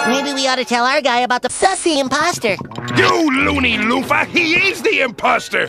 Maybe we ought to tell our guy about the Sussy imposter. You loony loofah! He is the imposter!